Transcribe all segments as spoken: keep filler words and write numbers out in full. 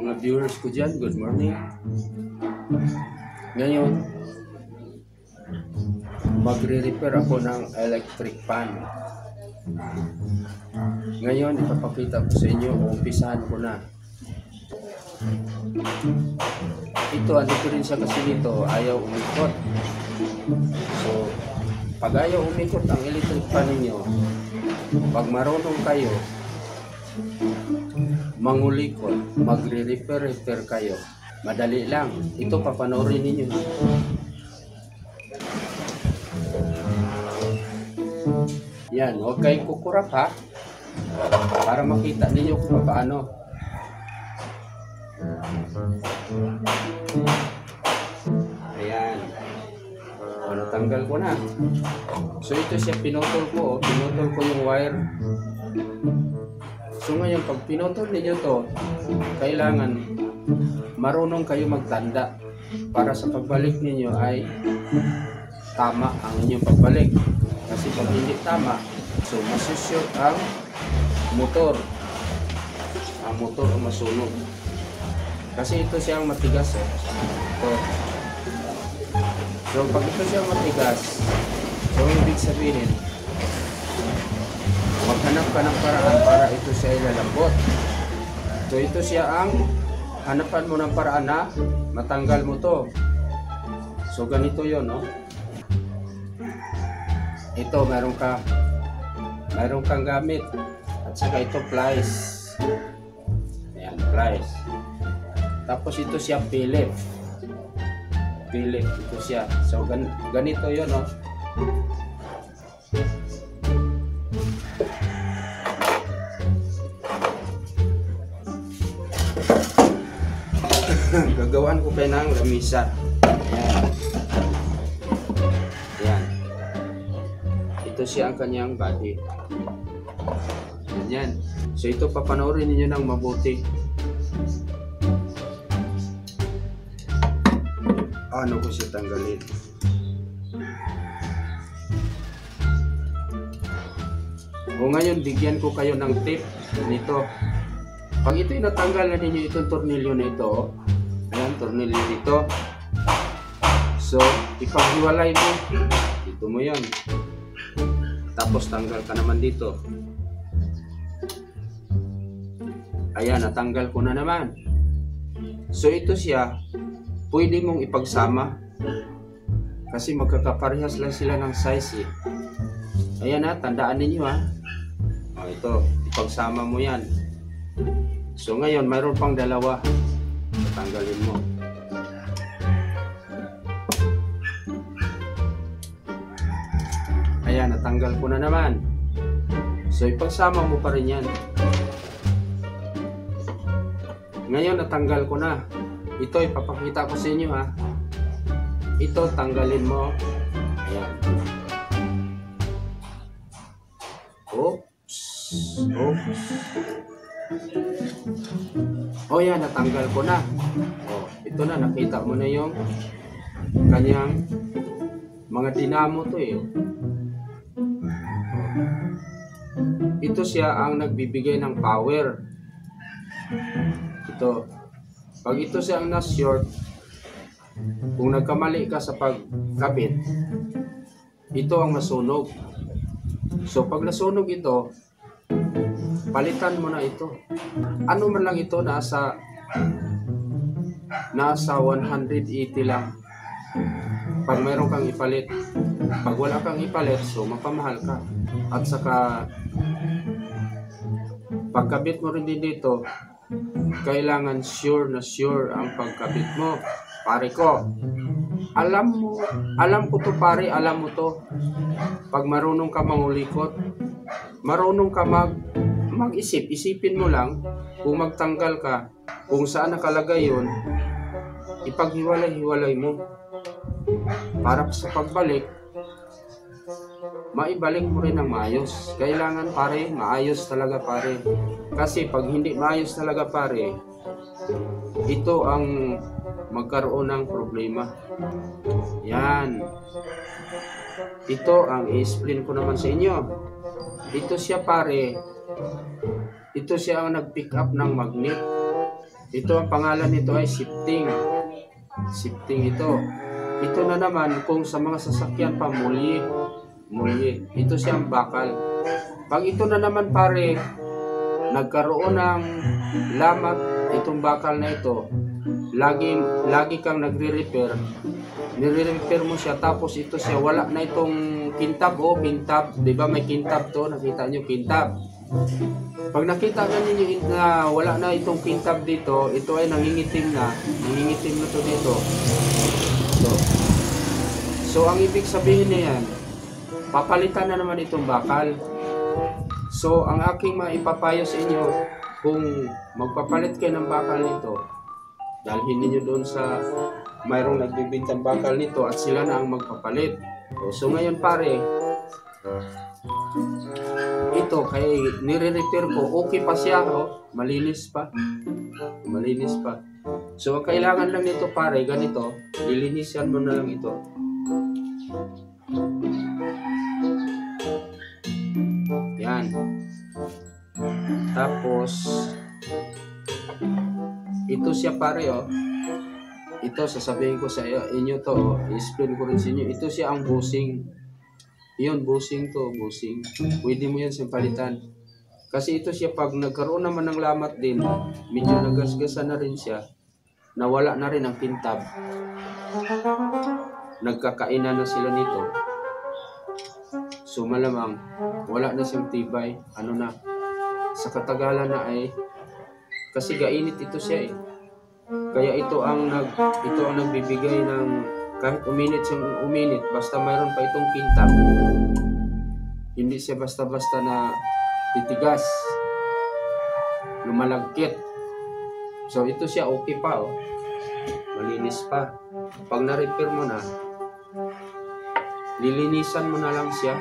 mga viewers ko dyan, good morning. Ngayon, magre-repair ako ng electric fan. Ngayon, ipapakita ko sa inyo, umpisahan ko na. Ito, ano ko rin siya kasi nito, ayaw umikot. So, pag ayaw umikot ang electric fan ninyo, pag marunong kayo, mangulikot, magre-repair-repair kayo. Madali lang. Ito, papanoorin ninyo. Yan, huwag kayong kukurap ha. Para makita ninyo kung paano. Ayan. O, natanggal ko na. So, ito siya, pinutol ko. Pinutol ko yung wire. So, ngayon, pag pinutol ninyo to, kailangan marunong kayo magtanda para sa pagbalik ninyo ay tama ang inyong pagbalik. Kasi pag hindi tama, so masushoot ang motor. Ang motor ang masunog. Kasi ito siyang matigas eh. Ito. So pag ito siyang matigas, so ibig sabihin, maghanap ka ng paraan para ito siya ilalambot. So ito siya ang hanapan mo ng paraan na matanggal mo to. So ganito yon, no? Ito, meron ka meron kang gamit at saka ito plies. Ayan, plies. Tapos ito siya Philip. Philip, ito siya. So gan ganito yon, no? Gagawin ko kayo ng lamisa. Ayan. Ayan. Ito siya ang kanyang body. Ayan. So ito, papanoorin niyo ng mabuti. Ano ko siya tanggalin? O ngayon, bigyan ko kayo ng tip nito. Pag ito natanggal na ninyo itong tornilyo na ito, ayan, tornilyo dito. So, ipaghiwalay mo. Dito mo yan. Tapos, tanggal ka naman dito. Ayan, natanggal ko na naman. So, ito siya, pwede mong ipagsama. Kasi magkakaparehas lang sila ng size eh. Ayan ha, tandaan ninyo ha. O, ito, ipagsama mo yan. So, ngayon, mayroon pang dalawa. Tanggalin mo. Ayan, natanggal ko na naman. So, ipagsama mo pa rin yan. Ngayon, natanggal ko na. Ito, ipapakita ko sa inyo ha. Ito, tanggalin mo. Ayan. Oops. Oops. O yan, natanggal ko na. O, ito na, nakita mo na yung kanyang mga dinamo to eh. Ito siya ang nagbibigay ng power. Ito. Pag ito siya ang na-short, kung nagkamali ka sa pagkabit, ito ang masunog. So pag nasunog ito, palitan mo na ito. Ano man lang ito, nasa nasa one hundred eighty lang. Pag mayroon kang ipalit. Pag wala kang ipalit, so mapamahal ka. At saka pagkabit mo rin din dito, kailangan sure na sure ang pagkabit mo. Pare ko, alam mo, alam ko to pare, alam mo to. Pag marunong ka mangulikot, marunong ka mag mag-isip, isipin mo lang kung magtanggal ka, kung saan nakalagay yun, ipaghiwalay-hiwalay mo para sa pagbalik, maibalik mo rin ng maayos. Kailangan pare, maayos talaga pare. Kasi pag hindi maayos talaga pare, ito ang magkaroon ng problema. Yan. Ito ang i-explain ko naman sa inyo. Ito siya pare, ito siya ang nag-pick up ng magnet. Ito ang pangalan nito ay shifting. Shifting ito. Ito na naman kung sa mga sasakyan pa muli. Muli. Ito siyang bakal. Pag ito na naman pare, nagkaroon ng lamat itong bakal na ito, lagi, lagi kang nagre-repair, nire-repair mo siya, tapos ito siya, wala na itong kintab o kintab, di ba may kintab to, nakita nyo kintab. Pag nakita ka ninyo na wala na itong kintab dito, ito ay nangingitim na, nangingitim na to dito. So, so ang ibig sabihin niyan, papalitan na naman itong bakal. So, ang aking maipapayo sa inyo, kung magpapalit kayo ng bakal nito, dalhin niyo doon sa mayroong nagbibintang bakal nito at sila na ang magpapalit. So, ngayon pare, ito, kaya nire-repair ko, okay pa siya, oh, malinis pa. Malinis pa. So, ang kailangan lang nito pare, ganito, lilinisan mo na lang ito. Yan. Tapos ito siya pare, oh. Ito sasabihin ko sa inyo to, oh. I-explain ko rin sa inyo. Ito siya ang bushing. Yun, bushing to, bushing. Pwede mo yan sa palitan. Kasi ito siya, pag nagkaroon naman ng lamat din, medyo nagasgasan na rin siya, nawala na rin ang kintab, nagkakainan na sila nito. So malamang wala na siyang tibay, ano na, sa katagalan na ay, kasi gainit ito siya eh. Kaya ito ang nag ito ang nagbibigay ng kahit uminit siyang uminit, basta mayroon pa itong kintab. Hindi siya basta-basta na titigas, lumalagkit. So ito siya okay pa, oh. Malinis pa. Pag na-repair mo na, lilinisan mo na lang siya.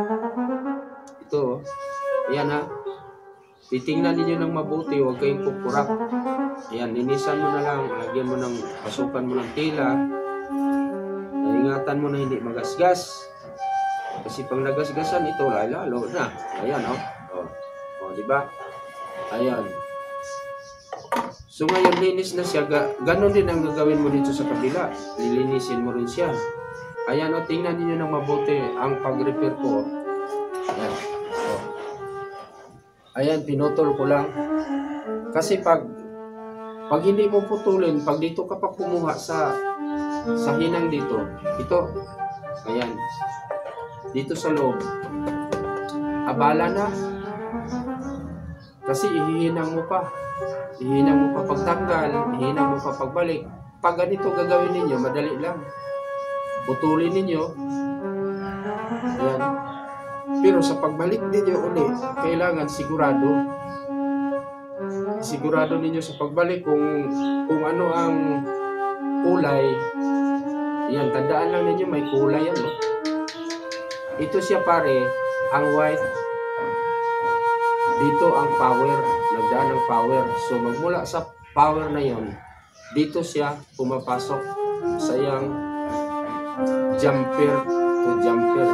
Ito, ayan ha. Titingnan ninyo ng mabuti, huwag kayong kukurap. Ayan, linisan mo na lang, lagyan mo ng, pasukan mo ng tila. Ingatan mo na hindi magasgas. Kasi pag nagasgasan ito, lalo na. Ayan, oh. Oh, oh di ba? Ayan. So ngayon, linis na siya. Ganon din ang gagawin mo dito sa kabila. Lilinisin mo rin siya. Ayan, o, tingnan niyo ng mabuti ang pag-repair ko. Ayan. O. Ayan, pinutol ko lang. Kasi pag pag hindi mo putulin, pag dito ka pa kumuha sa sa hinang dito, ito, ayan, dito sa loob, abala na. Kasi ihihinang mo pa. Ihinang mo pa pagtanggal, ihinang mo pa pagbalik. Pag ganito gagawin ninyo, madali lang. Putulin ninyo. Ayan. Pero sa pagbalik ninyo ulit, kailangan sigurado. Sigurado ninyo sa pagbalik kung kung ano ang kulay. Ayan, tandaan lang ninyo may kulay yan. No? Ito siya pare, ang white. Dito ang power, nagdaan ng power. So magmula sa power na yon, dito siya pumapasok sa iyang jumper to jumper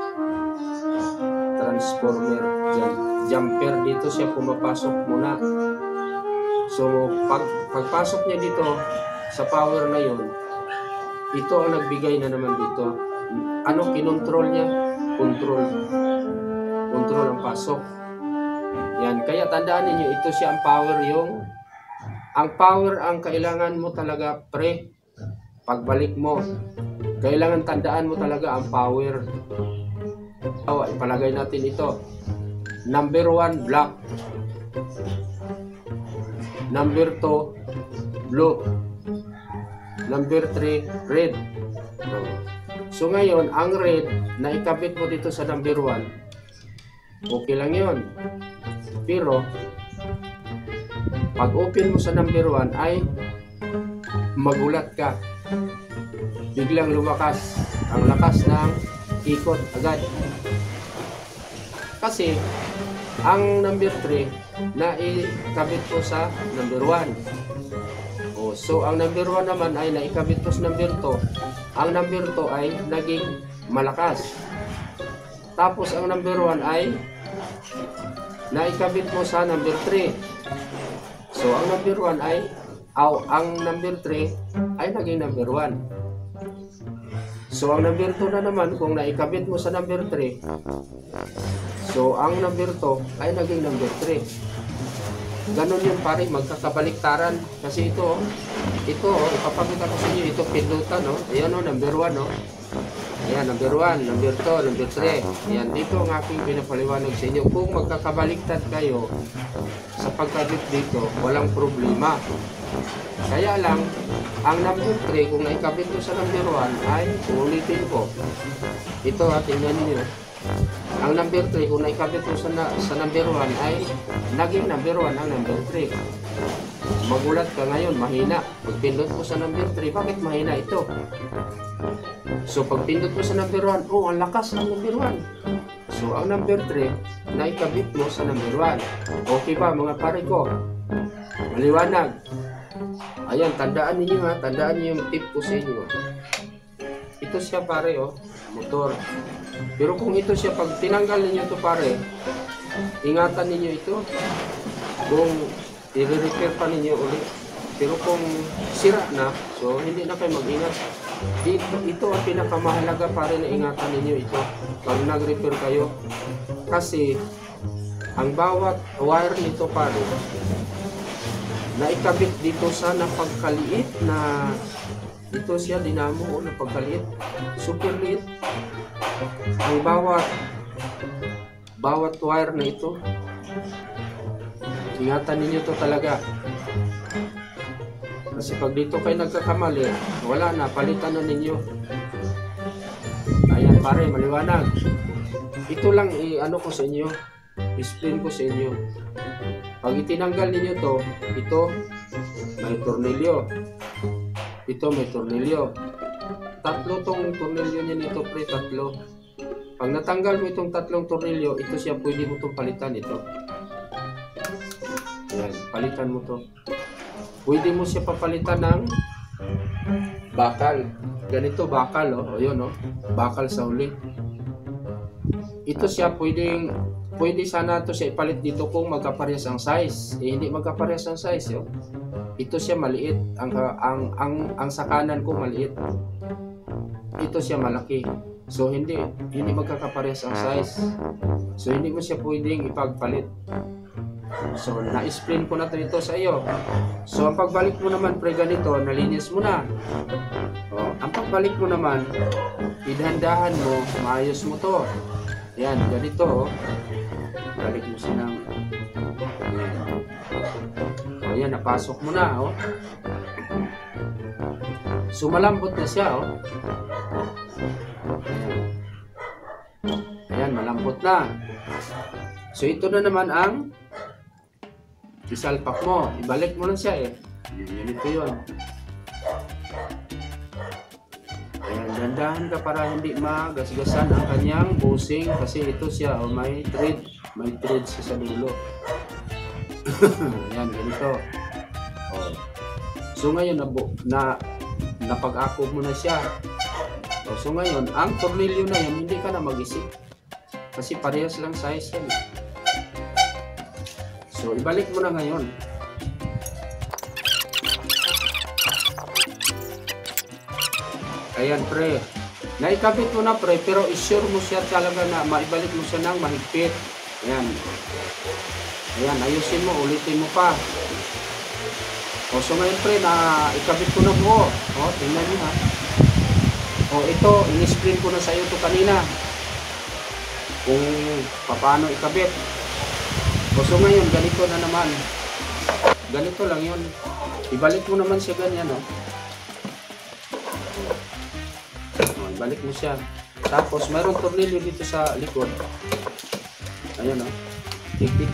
transformer. Jumper, dito siya pumapasok muna. So pag pagpasok niya dito sa power na yon, ito ang nagbigay na naman dito. Ano kinontrol niya? Control. Control ang pasok. Yan, kaya tandaan niyo, ito siya ang power, yung ang power ang kailangan mo talaga pre. Pagbalik mo, kailangan tandaan mo talaga ang power. Oh, ipalagay natin ito. Number one, black. Number two, blue. Number three, red. So ngayon, ang red na ikabit mo dito sa number one, okay lang yun. Pero pag open mo sa number one ay magulat ka. Biglang lumakas ang lakas ng ikot agad. Kasi ang number three na ikabit ko sa number one. Oh, so ang number one naman ay naikabit ko sa number two. Ang number two ay naging malakas. Tapos ang number one ay naikabit mo sa number three. So So ang number one ay, aw, ang number three ay naging number one. So ang number two na naman, kung naikabit mo sa number three, so ang number two ay naging number three. Ganon yun pare, magkakabaliktaran. Kasi ito, ito, oh, ipapakita ko sa inyo, ito pindutan, no? Ayan, oh, number one, no? Ayan, number one, number two, number three. Ayan, dito ang aking pinapaliwanag sa inyo. Kung magkakabaliktad kayo sa pagkabit dito, walang problema. Kaya lang, ang number three, kung naikabit ko sa number one, ay, ulitin ko. Ito, ha, tingnan niyo. Ang number three, kung naikabit ko sa, na, sa number one, ay, naging number one ang number three. Magulat ka ngayon, mahina. Pagpindot ko sa number three, bakit mahina ito? So, pagpindot ko sa number one, oh, ang lakas ng number one. So, ang number three, naikabit mo sa number one. Okay ba, mga pare ko? Maliwanag. Ayan, tandaan niyo ha, tandaan niyo yung tip ko sa inyo. Ito siya pare, oh, motor. Pero kung ito siya, pag tinanggal niyo ito pare, ingatan niyo ito. Kung i-repair pa ninyo ulit. Pero kung sira na, so hindi na kayo mag-ingat. Ito, ito ang pinakamahalaga pare na ingatan ninyo ito pag nag-repair kayo. Kasi ang bawat wire nito pare, naikabit dito sa napagkaliit na, ito siya dinamo o napagkaliit, super liit. Ang bawat bawat wire na ito, ingatan ninyo to talaga. Kasi pag dito kayo nagkakamali, wala na, palitan na ninyo. Ayan pare, maliwanag. Ito lang i-ano ko sa inyo, explain ko sa inyo. Pag itinanggal ninyo to, ito may tornilyo, ito may tornilyo. Tatlo tong tornilyo niya nito pre, tatlo. Pag natanggal mo itong tatlong tornilyo, ito siya, pwede mo itong palitan ito. Ayan, palitan mo to. Pwede mo siya papalitan ng bakal. Ganito bakal, oh. O yun, oh. Bakal sa huli. Ito siya, pwedeng, pwede sana ito siya ipalit dito kung magkaparehas ang size. Eh, hindi magkaparehas ang size, oh. Ito siya maliit. Ang, ang, ang, ang sa kanan ko maliit. Ito siya malaki. So, hindi, hindi magkakaparehas ang size. So, hindi mo siya pwedeng ipagpalit. So, na-explain ko na ito sa iyo. So, ang pagbalik mo naman, pre, ganito, nalinis mo na. O, ang pagbalik mo naman, idhandahan mo, maayos mo to. Yan, ganito, o. Balik mo siya ng... O, yan, napasok mo na, o. So, malambot na siya, o. Ayan. Ayan, malambot na. So, ito na naman ang isalpak mo. Ibalik mo lang siya, eh. Ganito yun. Ayan, dandahan ka para hindi magasgasan ang kanyang busing kasi ito siya, oh, may thread. May thread siya sa dulo. Ayan, ganito. Oh. So, ngayon, na, na napag-ako mo na siya. Oh, so, ngayon, ang tornilyo na yan, hindi ka na mag-isip. Kasi parehas lang size yan. So, ibalik mo na ngayon. Ayan, pre. Naikabit mo na, pre, pero isure mo siya talaga na maibalik mo siya ng mahigpit. Ayan. Ayan, ayusin mo, ulitin mo pa. O, so ngayon, pre, na ikabit ko na buo. O, tingnan nyo ha. O, ito, in-explain ko na sa iyo ito kanina. Kung paano ikabit. O, so ngayon, ganito na naman. Ganito lang yun. Ibalik mo naman siya ganyan, no? O, ibalik mo siya. Tapos, mayroong tornilyo dito sa likod. Ayan, no? Higpit.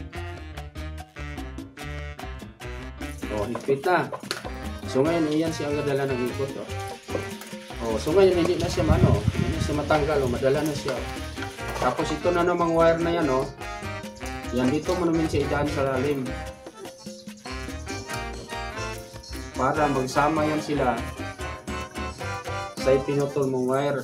O, higpit na. So, ngayon, iyan siya ang gadala ng ikot, o. O, so ngayon, hindi na siya, ano, hindi na siya matanggal, o, madala na siya. Tapos, ito na namang wire na yan, o. Yan, dito mo naman siya idaan sa lalim. Para magsama yan sila sa ipinutol mong wire.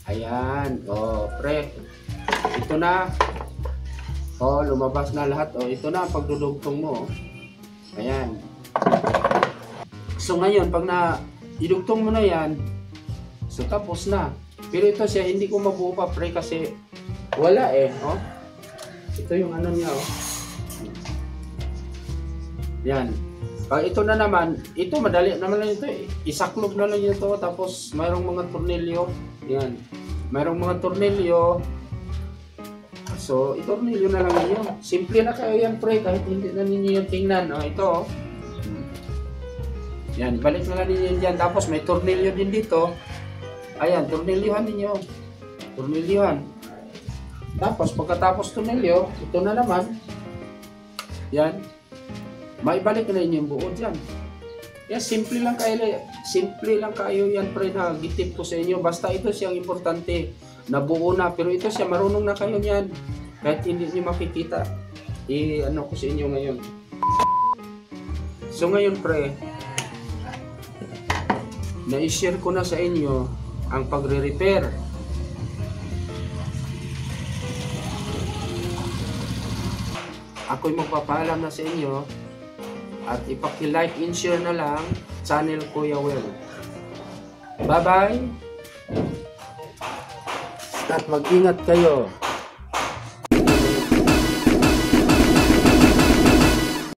Ayan. O, pre. Ito na. O, lumabas na lahat. O, ito na ang pagdudugtong mo. Ayan. So, ngayon, pag na idugtong mo na yan, so, tapos na. Pero ito siya, hindi ko mabuo pa, pre, kasi wala eh. O. Ito yung ano niya, o. Yan. Pag ito na naman, ito madali naman lang ito eh. Isaklog na lang ito, tapos mayroong mga tornilyo. Yan. Mayroong mga tornilyo. So, itornilyo na lang ninyo. Simple na kayo yan, pre, kahit hindi na ninyo yung tingnan. O, ito, o. Yan, balik na lang ninyo yan dyan. Tapos may tornilyo din dito. Ayan, tornilyohan ninyo. Tornilyohan. Tapos, pagkatapos tornilyo, ito na naman. Yan. Maibalik na ninyo yung buo dyan. Yan, simple lang kayo. Simple lang kayo yan, pre, na gitip ko sa inyo. Basta ito siyang importante. Nabuo na. Pero ito siya, marunong na kayo yan. Kahit hindi niyo makikita. I-ano ko sa inyo ngayon. So, ngayon, pre, na-share ko na sa inyo ang pagre-repair. Ako'y magpapaalam na sa inyo at ipaki-like and share na lang channel Kuya Will. Bye-bye! At mag-ingat kayo.